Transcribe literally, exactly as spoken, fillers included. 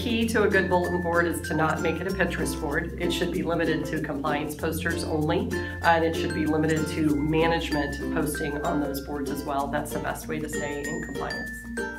key to a good bulletin board is to not make it a Pinterest board. It should be limited to compliance posters only, and it should be limited to management posting on those boards as well. That's the best way to stay in compliance.